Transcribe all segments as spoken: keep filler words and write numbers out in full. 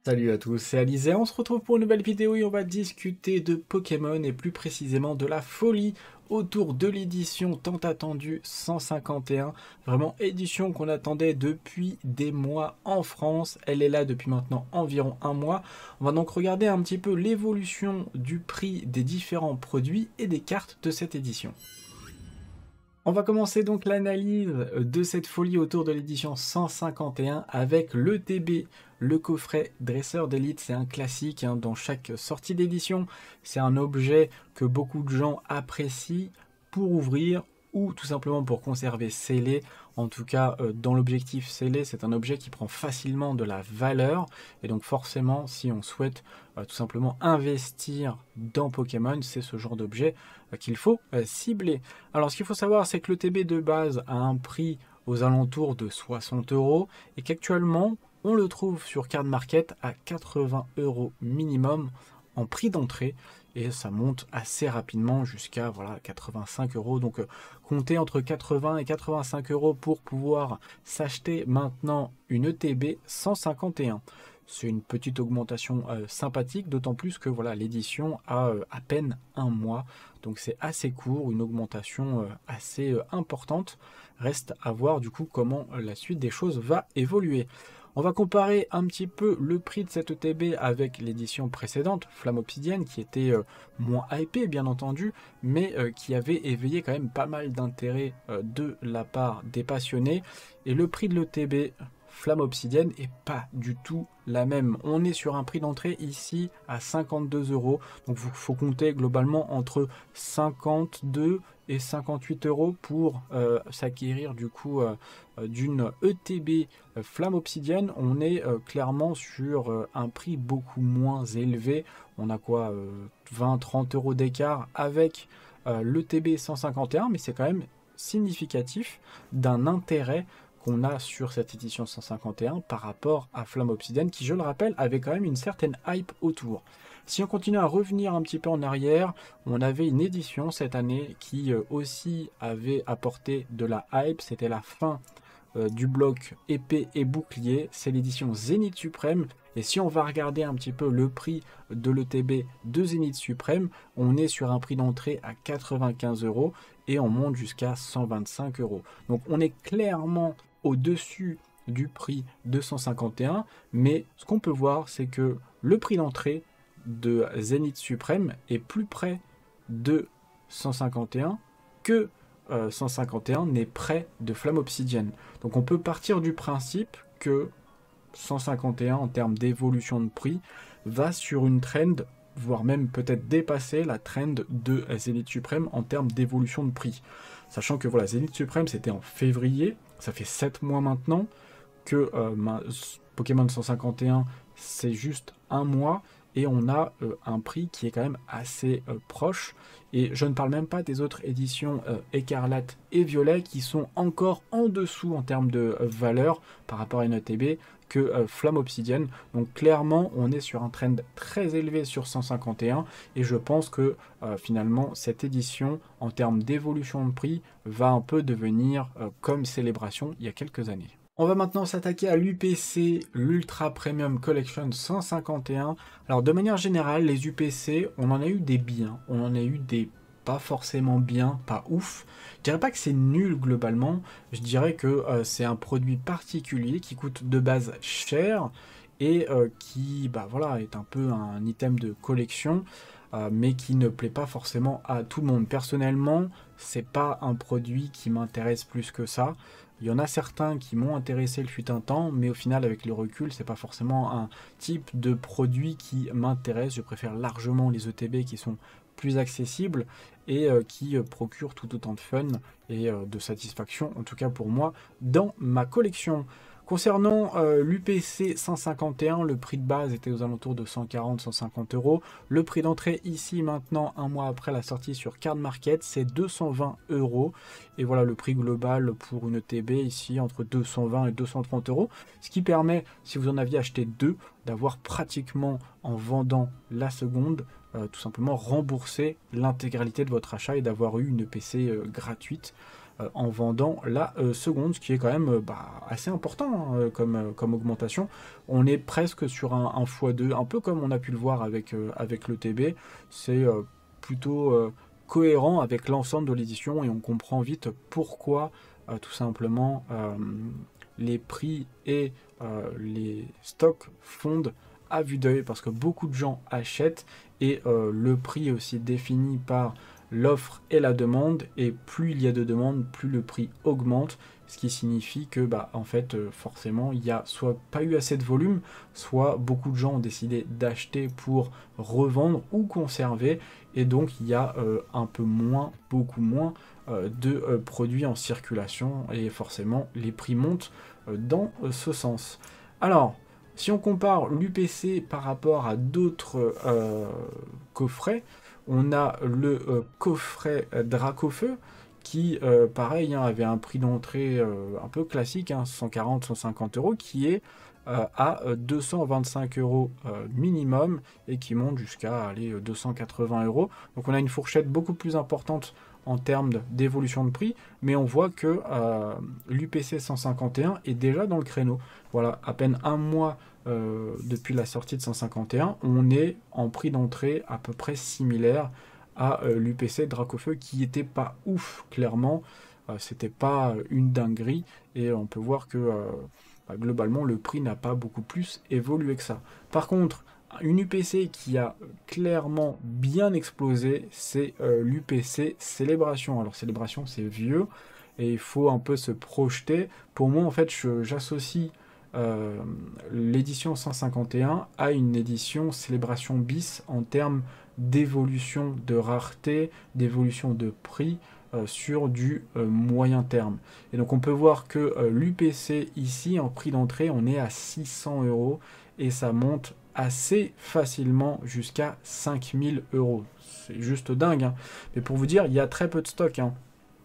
Salut à tous, c'est Alizé, on se retrouve pour une nouvelle vidéo et on va discuter de Pokémon et plus précisément de la folie autour de l'édition tant attendue cent cinquante et un. Vraiment édition qu'on attendait depuis des mois en France, elle est là depuis maintenant environ un mois. On va donc regarder un petit peu l'évolution du prix des différents produits et des cartes de cette édition. On va commencer donc l'analyse de cette folie autour de l'édition cent cinquante et un avec le T B, le coffret Dresseur d'élite. C'est un classique hein, dans chaque sortie d'édition. C'est un objet que beaucoup de gens apprécient pour ouvrir ou tout simplement pour conserver scellé. En tout cas, euh, dans l'objectif scellé, c'est un objet qui prend facilement de la valeur. Et donc forcément, si on souhaite euh, tout simplement investir dans Pokémon, c'est ce genre d'objet euh, qu'il faut euh, cibler. Alors ce qu'il faut savoir, c'est que le T B de base a un prix aux alentours de soixante euros et qu'actuellement, on le trouve sur Card Market à quatre-vingts euros minimum en prix d'entrée et ça monte assez rapidement jusqu'à voilà, quatre-vingt-cinq euros. Donc euh, comptez entre quatre-vingts et quatre-vingt-cinq euros pour pouvoir s'acheter maintenant une E T B cent cinquante et un. C'est une petite augmentation euh, sympathique, d'autant plus que voilà, l'édition a euh, à peine un mois. Donc c'est assez court, une augmentation euh, assez euh, importante. Reste à voir du coup comment euh, la suite des choses va évoluer. On va comparer un petit peu le prix de cette E T B avec l'édition précédente, Flamme Obsidienne, qui était euh, moins hypée bien entendu, mais euh, qui avait éveillé quand même pas mal d'intérêt euh, de la part des passionnés. Et le prix de l'E T B Flamme Obsidienne est pas du tout la même. On est sur un prix d'entrée ici à cinquante-deux euros. Donc il faut compter globalement entre cinquante-deux et cinquante-huit euros pour euh, s'acquérir du coup euh, d'une E T B euh, Flamme Obsidienne. On est euh, clairement sur euh, un prix beaucoup moins élevé. On a quoi euh, vingt à trente euros d'écart avec euh, l'E T B cent cinquante et un, mais c'est quand même significatif d'un intérêt qu'on a sur cette édition cent cinquante et un par rapport à Flamme Obsidienne qui, je le rappelle, avait quand même une certaine hype autour. Si on continue à revenir un petit peu en arrière, on avait une édition cette année qui euh, aussi avait apporté de la hype, c'était la fin euh, du bloc épée et bouclier, c'est l'édition Zénith Suprême. Et si on va regarder un petit peu le prix de l'E T B de Zénith Suprême, on est sur un prix d'entrée à quatre-vingt-quinze euros et on monte jusqu'à cent vingt-cinq euros. Donc on est clairement au-dessus du prix de cent cinquante et un, mais ce qu'on peut voir, c'est que le prix d'entrée de Zénith Suprême est plus près de cent cinquante et un que euh, cent cinquante et un n'est près de Flamme Obsidienne. Donc on peut partir du principe que cent cinquante et un en termes d'évolution de prix va sur une trend, voire même peut-être dépasser la trend de Zénith Suprême en termes d'évolution de prix. Sachant que voilà, Zénith Suprême c'était en février, ça fait sept mois maintenant, que euh, ma, Pokémon cent cinquante et un c'est juste un mois, et on a euh, un prix qui est quand même assez euh, proche. Et je ne parle même pas des autres éditions euh, Écarlate et Violet qui sont encore en dessous en termes de euh, valeur par rapport à une E T B que euh, Flamme Obsidienne. Donc clairement, on est sur un trend très élevé sur cent cinquante et un et je pense que euh, finalement, cette édition, en termes d'évolution de prix, va un peu devenir euh, comme Célébration il y a quelques années. On va maintenant s'attaquer à l'U P C, l'Ultra Premium Collection cent cinquante et un. Alors de manière générale, les U P C, on en a eu des biens, on en a eu des pas forcément bien, pas ouf. Je dirais pas que c'est nul globalement, je dirais que euh, c'est un produit particulier qui coûte de base cher et euh, qui bah, voilà, est un peu un item de collection, euh, mais qui ne plaît pas forcément à tout le monde. Personnellement, c'est pas un produit qui m'intéresse plus que ça. Il y en a certains qui m'ont intéressé le fut un temps, mais au final, avec le recul, c'est pas forcément un type de produit qui m'intéresse. Je préfère largement les E T B qui sont plus accessibles et euh, qui euh, procurent tout autant de fun et euh, de satisfaction, en tout cas pour moi, dans ma collection. Concernant euh, l'U P C cent cinquante et un, le prix de base était aux alentours de cent quarante à cent cinquante euros. Le prix d'entrée ici maintenant, un mois après la sortie sur Card Market, c'est deux cent vingt euros. Et voilà le prix global pour une E T B ici entre deux cent vingt et deux cent trente euros. Ce qui permet, si vous en aviez acheté deux, d'avoir pratiquement en vendant la seconde, euh, tout simplement rembourser l'intégralité de votre achat et d'avoir eu une E P C euh, gratuite. euh, en vendant la euh, seconde, ce qui est quand même euh, bah, assez important hein, comme, euh, comme augmentation. On est presque sur un, un fois deux, un peu comme on a pu le voir avec, euh, avec le T B. C'est euh, plutôt euh, cohérent avec l'ensemble de l'édition et on comprend vite pourquoi euh, tout simplement euh, les prix et euh, les stocks fondent à vue d'œil parce que beaucoup de gens achètent et euh, le prix est aussi défini par l'offre et la demande, et plus il y a de demandes, plus le prix augmente, ce qui signifie que bah, en fait euh, forcément il n'y a soit pas eu assez de volume, soit beaucoup de gens ont décidé d'acheter pour revendre ou conserver, et donc il y a euh, un peu moins, beaucoup moins euh, de euh, produits en circulation, et forcément les prix montent euh, dans euh, ce sens. Alors, si on compare l'U P C par rapport à d'autres euh, coffrets, on a le euh, coffret Dracofeu qui, euh, pareil, hein, avait un prix d'entrée euh, un peu classique, hein, cent quarante à cent cinquante euros, qui est euh, à deux cent vingt-cinq euros euh, minimum et qui monte jusqu'à aller deux cent quatre-vingts euros. Donc on a une fourchette beaucoup plus importante en termes d'évolution de prix, mais on voit que euh, l'U P C cent cinquante et un est déjà dans le créneau. Voilà, à peine un mois euh, depuis la sortie de cent cinquante et un, on est en prix d'entrée à peu près similaire à euh, l'U P C Dracofeu qui n'était pas ouf, clairement. Euh, c'était pas une dinguerie et on peut voir que euh, bah, globalement le prix n'a pas beaucoup plus évolué que ça. Par contre, une U P C qui a clairement bien explosé, c'est euh, l'U P C Célébration. Alors Célébration, c'est vieux et il faut un peu se projeter. Pour moi, en fait, j'associe euh, l'édition cent cinquante et un à une édition Célébration bis en termes d'évolution de rareté, d'évolution de prix euh, sur du euh, moyen terme. Et donc on peut voir que euh, l'U P C ici, en prix d'entrée, on est à six cents euros et ça monte assez facilement jusqu'à cinq mille euros. C'est juste dingue, hein. Mais pour vous dire, il y a très peu de stock, hein.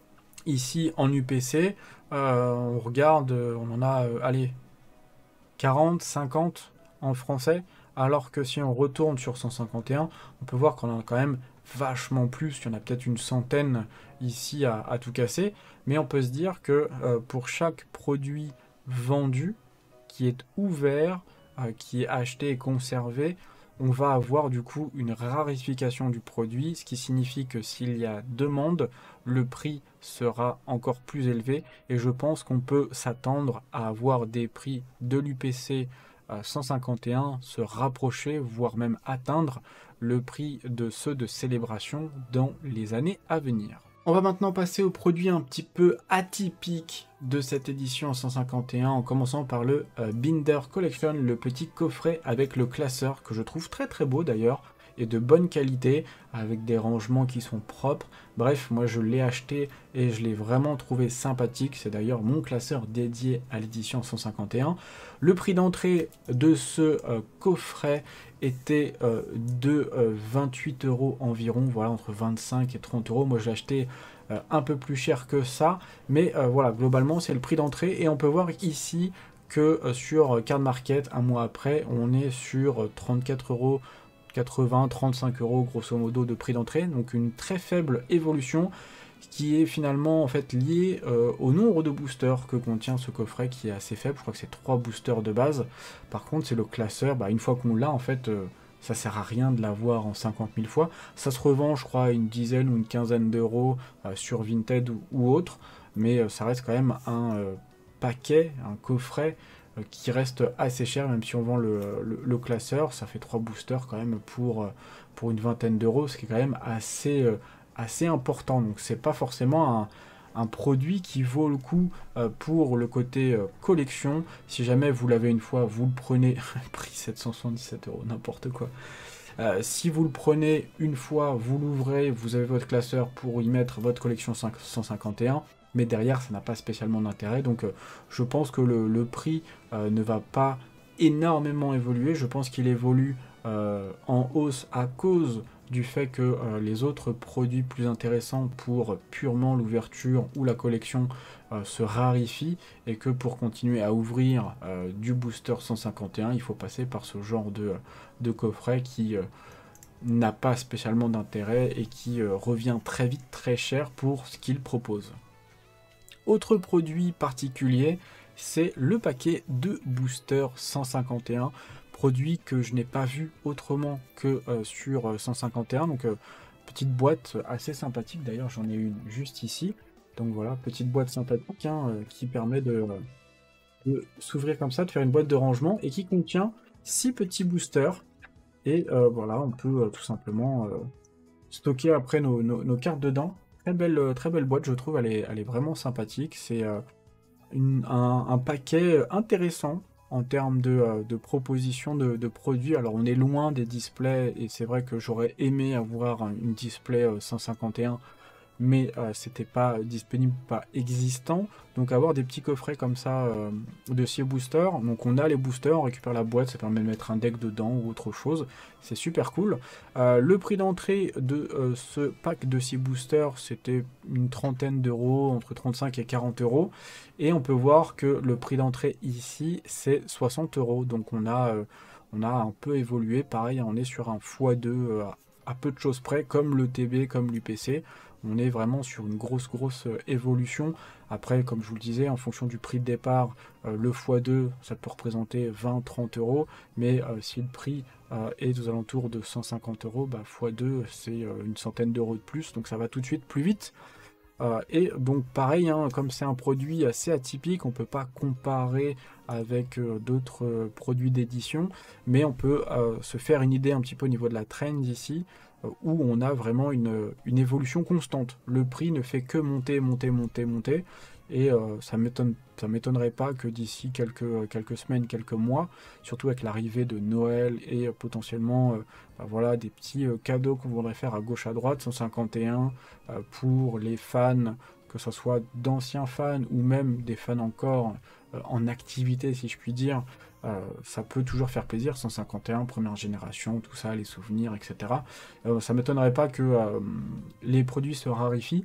Ici, en U P C, euh, on regarde, on en a, euh, allez, quarante, cinquante en français, alors que si on retourne sur cent cinquante et un, on peut voir qu'on en a quand même vachement plus, il y en a peut-être une centaine ici à, à tout casser, mais on peut se dire que euh, pour chaque produit vendu, qui est ouvert, euh, qui est acheté et conservé, on va avoir du coup une rarification du produit, ce qui signifie que s'il y a demande, le prix sera encore plus élevé et je pense qu'on peut s'attendre à avoir des prix de l'U P C cent cinquante et un se rapprocher, voire même atteindre le prix de ceux de Célébration dans les années à venir. On va maintenant passer aux produits un petit peu atypiques de cette édition cent cinquante et un, en commençant par le euh, Binder Collection, le petit coffret avec le classeur, que je trouve très très beau d'ailleurs, et de bonne qualité, avec des rangements qui sont propres. Bref, moi je l'ai acheté et je l'ai vraiment trouvé sympathique. C'est d'ailleurs mon classeur dédié à l'édition cent cinquante et un. Le prix d'entrée de ce euh, coffret était euh, de euh, vingt-huit euros environ, voilà, entre vingt-cinq et trente euros. Moi je l'ai acheté euh, un peu plus cher que ça, mais euh, voilà, globalement c'est le prix d'entrée. Et on peut voir ici que euh, sur Card Market, un mois après, on est sur euh, trente-quatre euros quatre-vingts, trente-cinq euros grosso modo de prix d'entrée, donc une très faible évolution qui est finalement en fait liée euh, au nombre de boosters que contient ce coffret qui est assez faible. Je crois que c'est trois boosters de base. Par contre c'est le classeur, bah, une fois qu'on l'a en fait euh, ça sert à rien de l'avoir en cinquante mille fois. Ça se revend je crois à une dizaine ou une quinzaine d'euros euh, sur Vinted ou, ou autre, mais euh, ça reste quand même un euh, paquet, un coffret qui reste assez cher, même si on vend le, le, le classeur, ça fait trois boosters quand même pour, pour une vingtaine d'euros, ce qui est quand même assez, assez important. Donc c'est pas forcément un, un produit qui vaut le coup pour le côté collection. Si jamais vous l'avez une fois, vous le prenez, prix sept cent soixante-dix-sept euros, n'importe quoi. Euh, si vous le prenez une fois, vous l'ouvrez, vous avez votre classeur pour y mettre votre collection cent cinquante et un, mais derrière ça n'a pas spécialement d'intérêt, donc euh, je pense que le, le prix euh, ne va pas énormément évoluer. Je pense qu'il évolue euh, en hausse à cause du fait que euh, les autres produits plus intéressants pour purement l'ouverture ou la collection euh, se raréfient, et que pour continuer à ouvrir euh, du booster cent cinquante et un, il faut passer par ce genre de, de coffret qui euh, n'a pas spécialement d'intérêt et qui euh, revient très vite très cher pour ce qu'il propose. Autre produit particulier, c'est le paquet de Booster cent cinquante et un, produit que je n'ai pas vu autrement que euh, sur cent cinquante et un, donc euh, petite boîte assez sympathique, d'ailleurs j'en ai une juste ici, donc voilà, petite boîte sympathique hein, euh, qui permet de, de s'ouvrir comme ça, de faire une boîte de rangement, et qui contient six petits boosters, et euh, voilà, on peut euh, tout simplement euh, stocker après nos, nos, nos cartes dedans. Très belle, euh, très belle boîte, je trouve, elle est, elle est vraiment sympathique, c'est euh, une- un, un paquet intéressant en termes de, euh, de propositions de, de produits. Alors on est loin des displays et c'est vrai que j'aurais aimé avoir un- une display euh, cent cinquante et un, mais euh, c'était pas disponible, pas existant. Donc avoir des petits coffrets comme ça euh, de six boosters, donc on a les boosters, on récupère la boîte, ça permet de mettre un deck dedans ou autre chose, c'est super cool. Euh, le prix d'entrée de euh, ce pack de six boosters, c'était une trentaine d'euros, entre trente-cinq et quarante euros, et on peut voir que le prix d'entrée ici, c'est soixante euros, donc on a, euh, on a un peu évolué, pareil, on est sur un fois deux euh, à peu de choses près, comme le T B, comme l'U P C. On est vraiment sur une grosse grosse euh, évolution. Après, comme je vous le disais, en fonction du prix de départ, euh, le fois deux, ça peut représenter vingt à trente euros. Mais euh, si le prix euh, est aux alentours de cent cinquante euros, bah, fois deux, c'est euh, une centaine d'euros de plus. Donc ça va tout de suite plus vite. Euh, et donc pareil, hein, comme c'est un produit assez atypique, on ne peut pas comparer avec euh, d'autres euh, produits d'édition, mais on peut euh, se faire une idée un petit peu au niveau de la trend ici, euh, où on a vraiment une, une évolution constante. Le prix ne fait que monter, monter, monter, monter, et euh, ça m'étonne, ça m'étonnerait pas que d'ici quelques, quelques semaines, quelques mois, surtout avec l'arrivée de Noël et euh, potentiellement euh, bah, voilà, des petits euh, cadeaux qu'on voudrait faire à gauche à droite, cent cinquante et un, euh, pour les fans, que ce soit d'anciens fans ou même des fans encore euh, en activité, si je puis dire, euh, ça peut toujours faire plaisir. cent cinquante et un, première génération, tout ça, les souvenirs, et cetera. Euh, ça m'étonnerait pas que euh, les produits se raréfient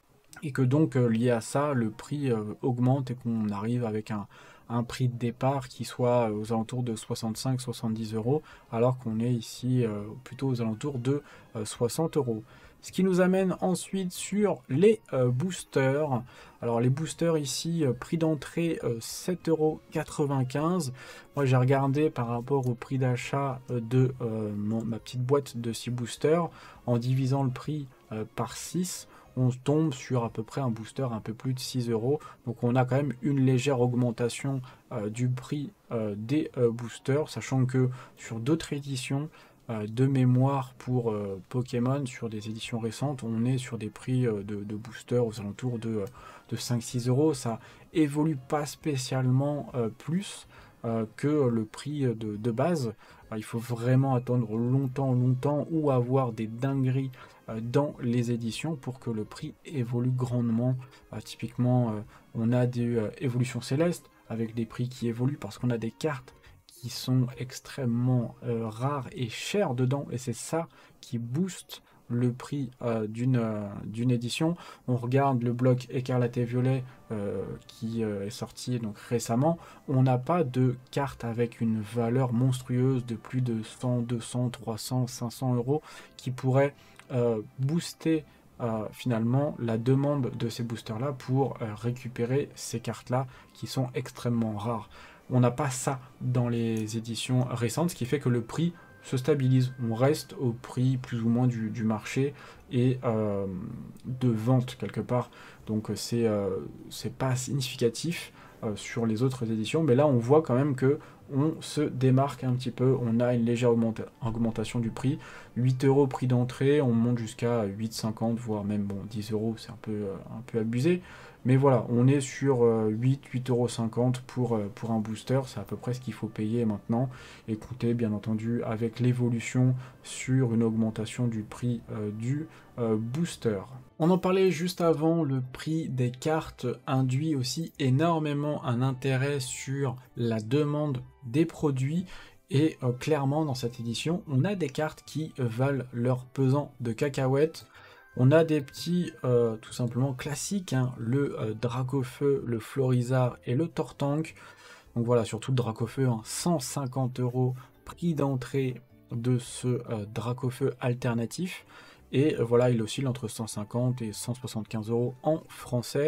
et que donc, euh, lié à ça, le prix euh, augmente et qu'on arrive avec un, un prix de départ qui soit aux alentours de soixante-cinq à soixante-dix euros, alors qu'on est ici euh, plutôt aux alentours de euh, soixante euros. Ce qui nous amène ensuite sur les euh, boosters. Alors les boosters ici, euh, prix d'entrée euh, sept euros quatre-vingt-quinze. Moi j'ai regardé par rapport au prix d'achat euh, de euh, mon- ma petite boîte de six boosters, en divisant le prix euh, par six, on tombe sur à peu près un booster un peu plus de six euros. Donc on a quand même une légère augmentation euh, du prix euh, des euh, boosters, sachant que sur d'autres éditions, euh, de mémoire pour euh, Pokémon, sur des éditions récentes, on est sur des prix euh, de, de boosters aux alentours de, de cinq à six euros. Ça évolue pas spécialement euh, plus euh, que le prix de, de base. Alors, il faut vraiment attendre longtemps, longtemps ou avoir des dingueries euh, dans les éditions pour que le prix évolue grandement. Euh, typiquement, euh, on a des euh, évolutions célestes avec des prix qui évoluent parce qu'on a des cartes qui sont extrêmement euh, rares et chères dedans, et c'est ça qui booste le prix euh, d'une euh, d'une édition. On regarde le bloc Écarlate et Violet euh, qui euh, est sorti donc récemment. On n'a pas de carte avec une valeur monstrueuse de plus de cent, deux cents, trois cents, cinq cents euros qui pourrait euh, booster euh, finalement la demande de ces boosters là pour euh, récupérer ces cartes là qui sont extrêmement rares. On n'a pas ça dans les éditions récentes, ce qui fait que le prix se stabilise. On reste au prix plus ou moins du, du marché et euh, de vente quelque part. Donc c'est euh, c'est pas significatif euh, sur les autres éditions, mais là on voit quand même que on se démarque un petit peu. On a une légère augmenta augmentation du prix. huit euros prix d'entrée, on monte jusqu'à huit cinquante, voire même bon dix euros, c'est un peu, euh, un peu abusé. Mais voilà, on est sur euh, huit, huit euros cinquante pour, euh, pour un booster, c'est à peu près ce qu'il faut payer maintenant. Et compter bien entendu avec l'évolution sur une augmentation du prix euh, du euh, booster. On en parlait juste avant, le prix des cartes induit aussi énormément un intérêt sur la demande des produits. Et euh, clairement dans cette édition, on a des cartes qui valent leur pesant de cacahuètes. On a des petits, euh, tout simplement classiques, hein, le euh, Dracofeu, le Florizard et le Tortank. Donc voilà, surtout le Dracofeu, hein, cent cinquante euros prix d'entrée de ce euh, Dracofeu alternatif. Et euh, voilà, il oscille entre cent cinquante et cent soixante-quinze euros en français.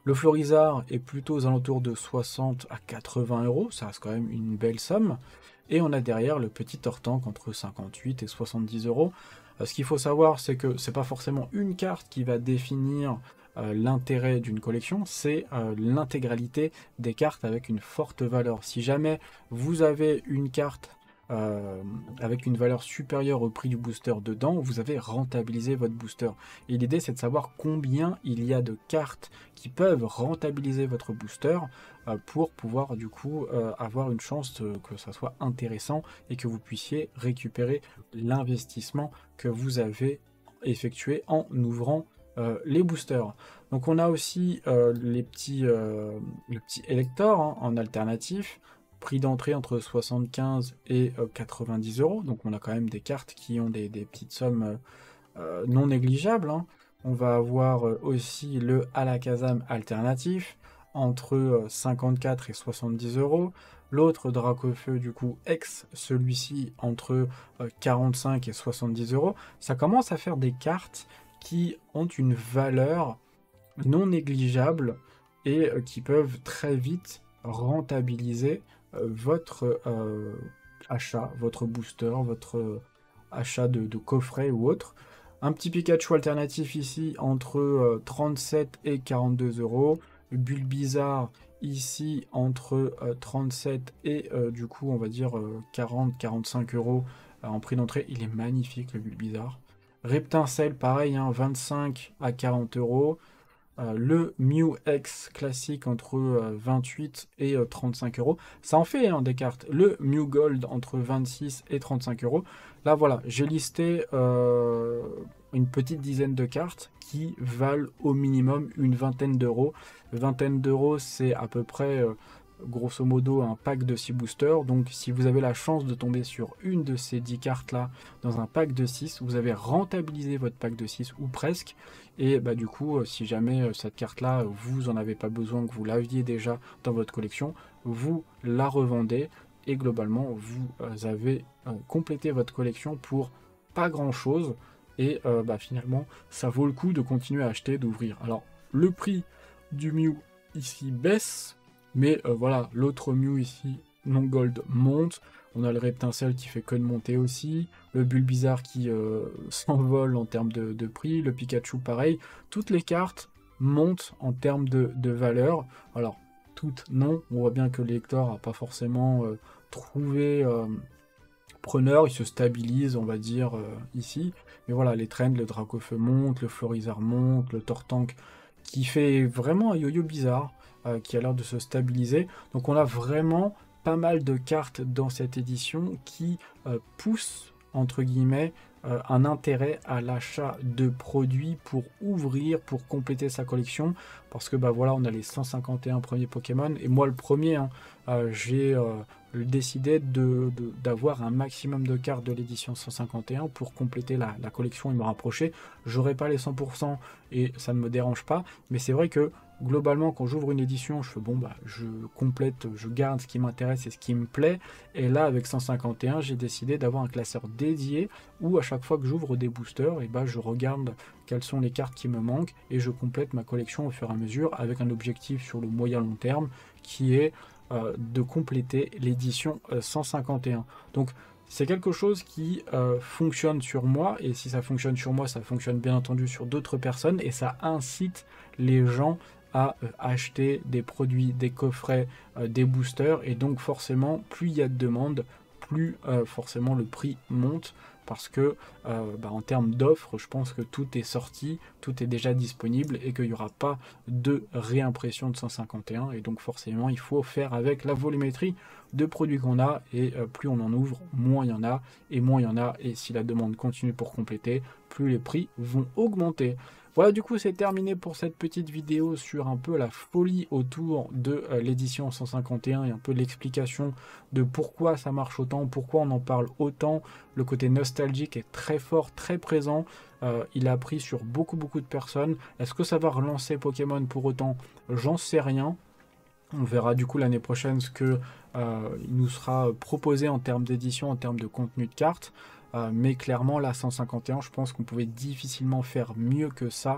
Le Florizard est plutôt aux alentours de soixante à quatre-vingts euros, ça reste quand même une belle somme. Et on a derrière le petit Tortank entre cinquante-huit et soixante-dix euros. Ce qu'il faut savoir, c'est que c'est pas forcément une carte qui va définir euh, l'intérêt d'une collection, c'est euh, l'intégralité des cartes avec une forte valeur. Si jamais vous avez une carte euh, avec une valeur supérieure au prix du booster dedans, vous avez rentabilisé votre booster. Et l'idée, c'est de savoir combien il y a de cartes qui peuvent rentabiliser votre booster euh, pour pouvoir du coup euh, avoir une chance de, que ça soit intéressant et que vous puissiez récupérer l'investissement que vous avez effectué en ouvrant euh, les boosters. Donc on a aussi euh, les petits, euh, le petit Elector hein, en alternatif. Prix d'entrée entre soixante-quinze et euh, quatre-vingt-dix euros. Donc on a quand même des cartes qui ont des, des petites sommes euh, non négligeables. Hein. On va avoir euh, aussi le Alakazam alternatif entre euh, cinquante-quatre et soixante-dix euros. L'autre Dracofeu du coup ex celui-ci entre euh, quarante-cinq et soixante-dix euros. Ça commence à faire des cartes qui ont une valeur non négligeable et euh, qui peuvent très vite rentabiliser euh, votre euh, achat, votre booster, votre euh, achat de, de coffret ou autre. Un petit Pikachu alternatif ici entre euh, trente-sept et quarante-deux euros. Le Bulbizarre ici entre euh, trente-sept et euh, du coup on va dire euh, quarante à quarante-cinq euros euh, en prix d'entrée. Il est magnifique le Bulbizarre. Reptincelle pareil, hein, vingt-cinq à quarante euros. Euh, le Mew X classique entre euh, vingt-huit et euh, trente-cinq euros. Ça en fait hein, des cartes. Le Mew Gold entre vingt-six et trente-cinq euros. Là voilà, j'ai listé euh, une petite dizaine de cartes qui valent au minimum une vingtaine d'euros. Vingtaine d'euros, c'est à peu près euh, grosso modo un pack de six boosters. Donc si vous avez la chance de tomber sur une de ces dix cartes là dans un pack de six, vous avez rentabilisé votre pack de six ou presque. Et bah du coup, si jamais cette carte-là, vous en avez pas besoin, que vous l'aviez déjà dans votre collection, vous la revendez et globalement, vous avez euh, complété votre collection pour pas grand-chose. Et euh, bah, finalement, ça vaut le coup de continuer à acheter, d'ouvrir. Alors, le prix du Mew ici baisse, mais euh, voilà, l'autre Mew ici, non gold, monte. On a le Reptincelle qui fait que de monter aussi, le Bulbizarre qui euh, s'envole en termes de, de prix, le Pikachu pareil. Toutes les cartes montent en termes de, de valeur. Alors, toutes non. On voit bien que l'Hector n'a pas forcément euh, trouvé euh, preneur. Il se stabilise, on va dire, euh, ici. Mais voilà, les trends, le Dracofeu monte, le Florizard monte, le Tortank qui fait vraiment un yo-yo bizarre, euh, qui a l'air de se stabiliser. Donc on a vraiment pas mal de cartes dans cette édition qui euh, poussent, entre guillemets, euh, un intérêt à l'achat de produits pour ouvrir, pour compléter sa collection. Parce que bah voilà, on a les cent cinquante et un premiers Pokémon. Et moi, le premier, hein, euh, j'ai euh, décidé de, de, d'avoir un maximum de cartes de l'édition cent cinquante et un pour compléter la, la collection et me rapprocher. J'aurai pas les cent pour cent et ça ne me dérange pas. Mais c'est vrai que globalement, quand j'ouvre une édition, je fais bon, bah, je complète, je garde ce qui m'intéresse et ce qui me plaît. Et là, avec cent cinquante et un, j'ai décidé d'avoir un classeur dédié où à chaque fois que j'ouvre des boosters, et bah, je regarde quelles sont les cartes qui me manquent et je complète ma collection au fur et à mesure avec un objectif sur le moyen long terme qui est euh, de compléter l'édition euh, cent cinquante et un. Donc, c'est quelque chose qui euh, fonctionne sur moi, et si ça fonctionne sur moi, ça fonctionne bien entendu sur d'autres personnes, et ça incite les gens à euh, acheter des produits, des coffrets, euh, des boosters, et donc forcément, plus il y a de demandes, plus euh, forcément le prix monte, parce que euh, bah, en termes d'offres, je pense que tout est sorti, tout est déjà disponible, et qu'il n'y aura pas de réimpression de cent cinquante et un, et donc forcément, il faut faire avec la volumétrie de produits qu'on a, et euh, plus on en ouvre, moins il y en a, et moins il y en a, et si la demande continue pour compléter, plus les prix vont augmenter. Voilà, du coup c'est terminé pour cette petite vidéo sur un peu la folie autour de euh, l'édition cent cinquante et un et un peu l'explication de pourquoi ça marche autant, pourquoi on en parle autant. Le côté nostalgique est très fort, très présent, euh, il a pris sur beaucoup beaucoup de personnes. Est-ce que ça va relancer Pokémon pour autant? J'en sais rien. On verra du coup l'année prochaine ce que euh, il nous sera proposé en termes d'édition, en termes de contenu de cartes. Euh, mais clairement, la cent cinquante et un, je pense qu'on pouvait difficilement faire mieux que ça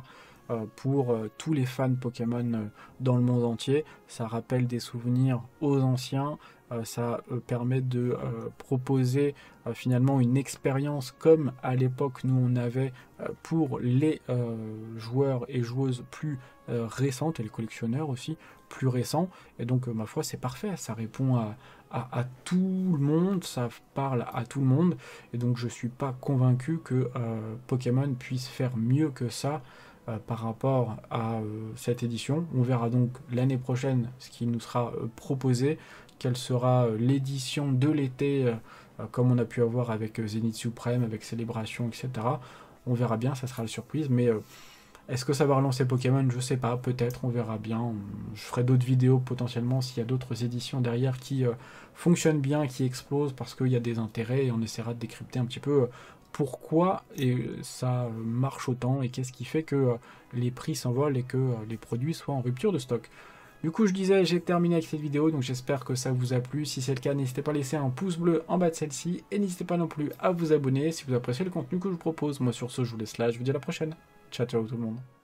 euh, pour euh, tous les fans Pokémon euh, dans le monde entier. Ça rappelle des souvenirs aux anciens, euh, ça euh, permet de euh, proposer euh, finalement une expérience comme à l'époque nous on avait euh, pour les euh, joueurs et joueuses plus euh, récentes et les collectionneurs aussi plus récents. Et donc euh, ma foi c'est parfait, ça répond à, à, à tout le monde, ça parle à tout le monde. Et donc je suis pas convaincu que euh, Pokémon puisse faire mieux que ça euh, par rapport à euh, cette édition. On verra donc l'année prochaine ce qui nous sera euh, proposé, quelle sera euh, l'édition de l'été, euh, euh, comme on a pu avoir avec euh, Zenith Supreme, avec Célébration, et cetera. On verra bien, ça sera la surprise, mais euh, est-ce que ça va relancer Pokémon? Je sais pas, peut-être, on verra bien. Je ferai d'autres vidéos potentiellement s'il y a d'autres éditions derrière qui euh, fonctionnent bien, qui explosent parce qu'il y a des intérêts et on essaiera de décrypter un petit peu euh, pourquoi et ça marche autant et qu'est-ce qui fait que euh, les prix s'envolent et que euh, les produits soient en rupture de stock. Du coup, je disais, j'ai terminé avec cette vidéo, donc j'espère que ça vous a plu. Si c'est le cas, n'hésitez pas à laisser un pouce bleu en bas de celle-ci et n'hésitez pas non plus à vous abonner si vous appréciez le contenu que je vous propose. Moi, sur ce, je vous laisse là, je vous dis à la prochaine. Ciao, ciao tout le monde.